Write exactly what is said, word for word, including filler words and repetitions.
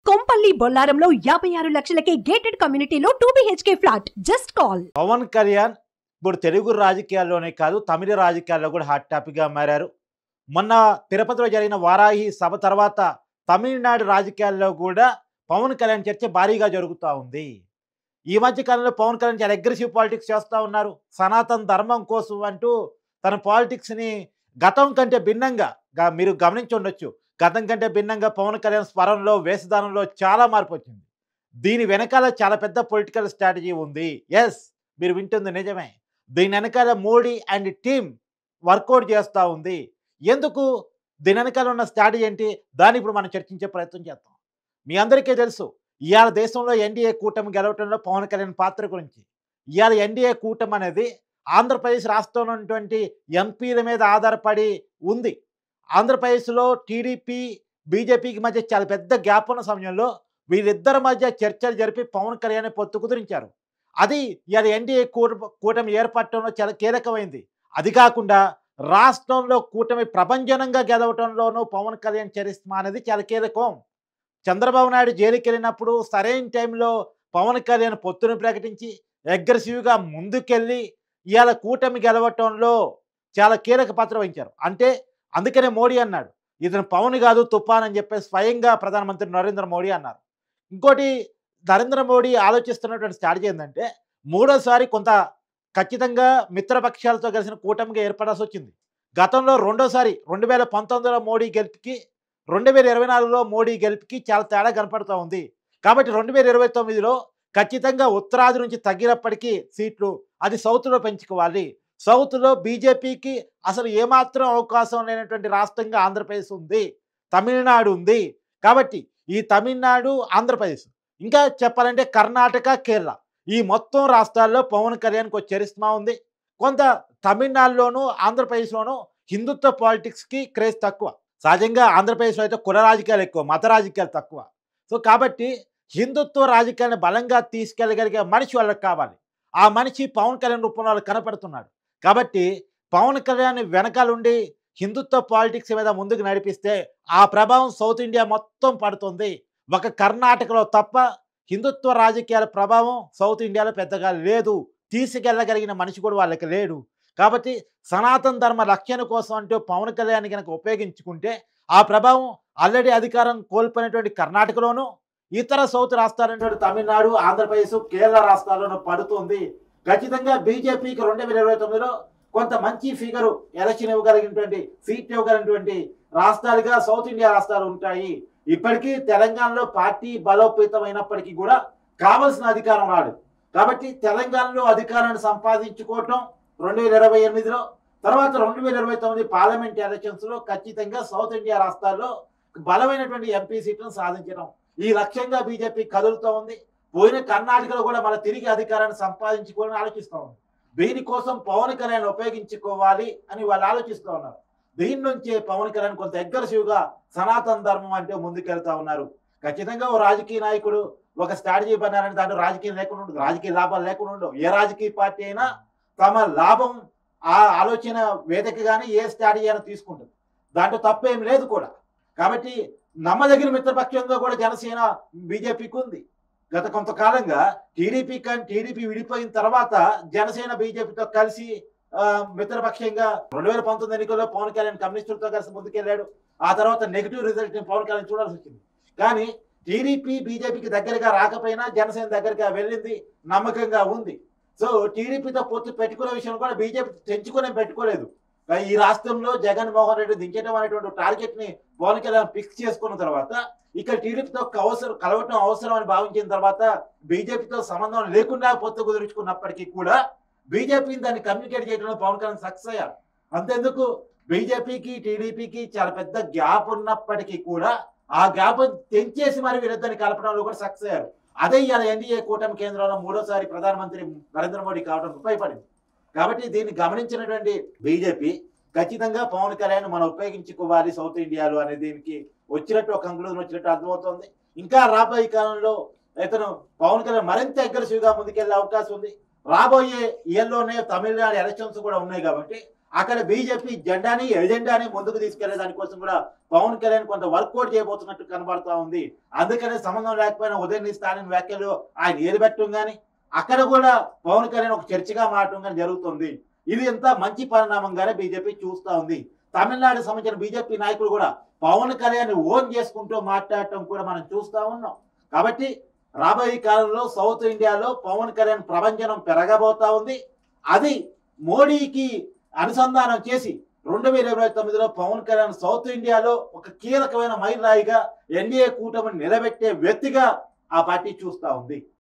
కొంపల్లి బొల్లారంలో యాభై ఆరు లక్షలకే గేటెడ్ కమ్యూనిటీలో two BHK flat. Just call. Pawan Kalyan ఇప్పుడు తెలుగు రాజకీయాల్లోనే కాదు తమిళ రాజకీయాల్లో కూడా హాట్ టాపిక్గా మారారు. మొన్న తిరుపతిలో జరిగిన వారాహి సభ తర్వాత తమిళనాడు రాజకీయాల్లో కూడా పవన్ కళ్యాణ్ చర్చ భారీగా జరుగుతూ ఉంది. ఈ మధ్య కాలంలో పవన్ కళ్యాణ్ చాలా అగ్రెసివ్ పాలిటిక్స్ చేస్తూ ఉన్నారు. సనాతన ధర్మం కోసం అంటూ తన పాలిటిక్స్ని గతం కంటే భిన్నంగా మీరు గమనించి ఉండొచ్చు. గతం కంటే భిన్నంగా పవన్ కళ్యాణ్ స్వరంలో వేషధానంలో చాలా మార్పు వచ్చింది. దీని వెనకాల చాలా పెద్ద పొలిటికల్ స్ట్రాటజీ ఉంది. ఎస్, మీరు వింటుంది నిజమే. దీని వెనకాల మోడీ అండ్ టీమ్ వర్కౌట్ చేస్తూ ఉంది. ఎందుకు దీని వెనకాల ఉన్న స్ట్రాటజీ ఏంటి, దాన్ని ఇప్పుడు మనం చర్చించే ప్రయత్నం చేద్దాం. మీ అందరికీ తెలుసు, ఇవాళ దేశంలో ఎన్డీఏ కూటమి గెలవటంలో పవన్ కళ్యాణ్ పాత్ర గురించి. ఇవాళ ఎన్డీఏ కూటమి అనేది ఆంధ్రప్రదేశ్ రాష్ట్రంలో ఉన్నటువంటి ఎంపీల మీద ఆధారపడి ఉంది. ఆంధ్రప్రదేశ్లో టీడీపీ బీజేపీకి మధ్య చాలా పెద్ద గ్యాప్ ఉన్న సమయంలో వీరిద్దరి మధ్య చర్చలు జరిపి పవన్ కళ్యాణ్ పొత్తు కుదిరించారు. అది ఇవాళ ఎన్డీఏ కూటమి ఏర్పడటంలో చాలా కీలకమైంది. అది కాకుండా రాష్ట్రంలో కూటమి ప్రభంజనంగా గెలవటంలోనూ పవన్ కళ్యాణ్ చరిష్మా అనేది చాలా కీలకం. చంద్రబాబు నాయుడు జైలుకి వెళ్ళినప్పుడు సరైన టైంలో పవన్ కళ్యాణ్ పొత్తును ప్రకటించి అగ్రెసివ్గా ముందుకెళ్ళి ఇవాళ కూటమి గెలవటంలో చాలా కీలక పాత్ర వహించారు. అంటే అందుకనే మోడీ అన్నాడు, ఇతను పవన్ కాదు తుఫాన్ అని చెప్పేసి స్వయంగా ప్రధానమంత్రి నరేంద్ర మోడీ అన్నారు. ఇంకోటి, నరేంద్ర మోడీ ఆలోచిస్తున్నటువంటి స్ట్రాటజీ ఏంటంటే మూడోసారి కొంత ఖచ్చితంగా మిత్రపక్షాలతో కలిసిన కూటమిగా ఏర్పడాల్సి వచ్చింది. గతంలో రెండోసారి రెండు వేల పంతొమ్మిదిలో మోడీ గెలుపుకి రెండు వేల ఇరవై నాలుగులో మోడీ గెలుపుకి చాలా తేడా కనపడుతూ ఉంది. కాబట్టి రెండు వేల ఇరవై తొమ్మిదిలో ఖచ్చితంగా ఉత్తరాది నుంచి తగ్గినప్పటికీ సీట్లు అది సౌత్లో పెంచుకోవాలి. సౌత్లో బీజేపీకి అసలు ఏమాత్రం అవకాశం లేనటువంటి రాష్ట్రంగా ఆంధ్రప్రదేశ్ ఉంది, తమిళనాడు ఉంది. కాబట్టి ఈ తమిళనాడు, ఆంధ్రప్రదేశ్, ఇంకా చెప్పాలంటే కర్ణాటక, కేరళ, ఈ మొత్తం రాష్ట్రాల్లో పవన్ కళ్యాణ్కి ఒక చరిష్మా ఉంది. కొంత తమిళనాడులోను ఆంధ్రప్రదేశ్లోనూ హిందుత్వ పాలిటిక్స్కి క్రేజ్ తక్కువ. సహజంగా ఆంధ్రప్రదేశ్లో అయితే కుల రాజకీయాలు ఎక్కువ, మత రాజకీయాలు తక్కువ. సో కాబట్టి హిందుత్వ రాజకీయాన్ని బలంగా తీసుకెళ్ళగలిగే మనిషి వాళ్ళకి కావాలి. ఆ మనిషి పవన్ కళ్యాణ్ రూపంలో వాళ్ళు కనపడుతున్నాడు. కాబట్టి పవన్ కళ్యాణ్ వెనకాలండి హిందుత్వ పాలిటిక్స్ మీద ముందుకు నడిపిస్తే ఆ ప్రభావం సౌత్ ఇండియా మొత్తం పడుతుంది. ఒక కర్ణాటకలో తప్ప హిందుత్వ రాజకీయాల ప్రభావం సౌత్ ఇండియాలో పెద్దగా లేదు. తీసుకెళ్ళగలిగిన మనిషి కూడా వాళ్ళకి లేడు. కాబట్టి సనాతన ధర్మ రక్షణ కోసం అంటూ పవన్ కళ్యాణ్ కనుక ఉపయోగించుకుంటే ఆ ప్రభావం ఆల్రెడీ అధికారం కోల్పోయినటువంటి కర్ణాటకలోను, ఇతర సౌత్ రాష్ట్రాలైనటువంటి తమిళనాడు, ఆంధ్రప్రదేశ్, కేరళ రాష్ట్రాల్లోనూ పడుతుంది. ఖచ్చితంగా బీజేపీకి రెండు వేల ఇరవై తొమ్మిదిలో కొంత మంచి ఫిగరు ఎలక్షన్ ఇవ్వగలిగినటువంటి సీట్లు ఇవ్వగలిగినటువంటి రాష్ట్రాలుగా సౌత్ ఇండియా రాష్ట్రాలు ఉంటాయి. ఇప్పటికీ తెలంగాణలో పార్టీ బలోపేతమైనప్పటికీ కూడా కావలసిన అధికారం రాలేదు. కాబట్టి తెలంగాణలో అధికారాన్ని సంపాదించుకోవటం రెండు వేల ఇరవై ఎనిమిదిలో తర్వాత రెండు వేల ఇరవై తొమ్మిది పార్లమెంట్ ఎలక్షన్స్లో ఖచ్చితంగా సౌత్ ఇండియా రాష్ట్రాల్లో బలమైనటువంటి ఎంపీ సీట్లను సాధించడం ఈ లక్ష్యంగా బీజేపీ కదులుతూ ఉంది. పోయిన కర్ణాటకలో కూడా మన తిరిగి అధికారాన్ని సంపాదించుకోవాలని ఆలోచిస్తూ ఉంది. దీనికోసం పవన్ కళ్యాణ్ ఉపయోగించుకోవాలి అని వాళ్ళు ఆలోచిస్తూ ఉన్నారు. దీని నుంచే పవన్ కళ్యాణ్ కొంత అగ్రెసివ్గా సనాతన ధర్మం అంటే ముందుకెళ్తా ఉన్నారు. ఖచ్చితంగా ఓ రాజకీయ నాయకుడు ఒక స్ట్రాటజీ పన్నారంటే దాంట్లో రాజకీయం లేకుండా ఉండదు, రాజకీయ లాభాలు లేకుండా ఉండవు. ఏ రాజకీయ పార్టీ అయినా తమ లాభం ఆ ఆలోచన వేదికగానే ఏ స్ట్రాటజీ అయినా తీసుకుంటుంది, దాంట్లో తప్పేం లేదు కూడా. కాబట్టి నమ్మదగిన మిత్రపక్షంగా కూడా జనసేన బీజేపీకి ఉంది. గత కొంతకాలంగా టీడీపీ కానీ టీడీపీ విడిపోయిన తర్వాత జనసేన బీజేపీతో కలిసి మిత్రపక్షంగా రెండు వేల పంతొమ్మిది ఎన్నికల్లో పవన్ కళ్యాణ్ కమ్యూనిస్టులతో కలిసి ముందుకెళ్ళాడు. ఆ తర్వాత నెగిటివ్ రిజల్ట్ పవన్ కళ్యాణ్ చూడాల్సి వచ్చింది. కానీ టీడీపీ బీజేపీకి దగ్గరగా రాకపోయినా జనసేన దగ్గరగా వెళ్ళింది, నమ్మకంగా ఉంది. సో టీడీపీతో పొత్తు పెట్టుకునే విషయం కూడా బీజేపీ తెంచుకునే పెట్టుకోలేదు. ఈ రాష్ట్రంలో జగన్మోహన్ రెడ్డి దించడం అనేటువంటి టార్గెట్ ని పవన్ కళ్యాణ్ ఫిక్స్ చేసుకున్న తర్వాత ఇక్కడ టీడీపీతో అవసరం కలవటం అవసరం అని భావించిన తర్వాత బీజేపీతో సంబంధం లేకుండా పొత్తు కుదుర్చుకున్నప్పటికీ కూడా బీజేపీని దాన్ని కమ్యూనికేట్ చేయడంలో పవన్ కళ్యాణ్ సక్సెస్ అయ్యారు. అంతెందుకు, బీజేపీకి టీడీపీకి చాలా పెద్ద గ్యాప్ ఉన్నప్పటికీ కూడా ఆ గ్యాప్ తెంచేసి మరి వీరిద్దరిని కలపడంలో కూడా సక్సెస్ అయ్యారు. అదే ఇవాళ ఎన్డీఏ కూటమి కేంద్రంలో మూడోసారి ప్రధానమంత్రి నరేంద్ర మోడీ కావడం ఉపయోగపడింది. కాబట్టి దీన్ని గమనించినటువంటి బీజేపీ ఖచ్చితంగా పవన్ కళ్యాణ్ మనం ఉపయోగించుకోవాలి సౌత్ ఇండియాలో అనే దీనికి వచ్చినట్టు ఒక కంక్లూజన్ వచ్చినట్టు అర్థమవుతుంది. ఇంకా రాబోయే కాలంలో ఇతను పవన్ కళ్యాణ్ మరింత అగ్రెసివ్గా ముందుకెళ్లే అవకాశం ఉంది. రాబోయే ఇయర్లోనే తమిళనాడు ఎలక్షన్స్ కూడా ఉన్నాయి కాబట్టి అక్కడ బీజేపీ జెండాని ఎజెండాని ముందుకు తీసుకెళ్లే దానికోసం కూడా పవన్ కళ్యాణ్ కొంత వర్కౌట్ చేయబోతున్నట్టు కనబడతా ఉంది. అందుకనే సంబంధం లేకపోయినా ఉదయనిధి స్టాలిన్ వ్యాఖ్యలు ఆయన ఏలుపెట్టడం కానీ అక్కడ కూడా పవన్ కళ్యాణ్ ఒక చర్చగా మారటం కానీ జరుగుతుంది. ఇది ఎంత మంచి పరిణామంగానే బీజేపీ చూస్తా ఉంది. తమిళనాడు సంబంధించిన బీజేపీ నాయకులు కూడా పవన్ కళ్యాణ్ ఓన్ చేసుకుంటూ మాట్లాడటం కూడా మనం చూస్తా ఉన్నాం. కాబట్టి రాబోయే కాలంలో సౌత్ ఇండియాలో పవన్ కళ్యాణ్ ప్రభంజనం పెరగబోతా ఉంది. అది మోడీకి అనుసంధానం చేసి రెండు వేల ఇరవై తొమ్మిదిలో పవన్ కళ్యాణ్ సౌత్ ఇండియాలో ఒక కీలకమైన మైలురాయిగా ఎన్డీఏ కూటమిని నిలబెట్టే వ్యక్తిగా ఆ పార్టీ చూస్తా ఉంది.